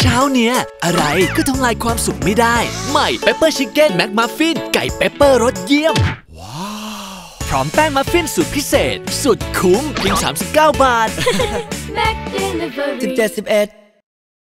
ช้าเนี้ยอะไรก็ทำลายความสุขไม่ได้ใหม่เปปเปอร์ชิคเก้นแม็กมัฟฟินไก่เปปเปอร์รสเยี่ยมว้าวพร้อมแป้งมัฟฟินสูตรพิเศษสุดคุ้มเพียง39 บาท Mac Delivery 17-11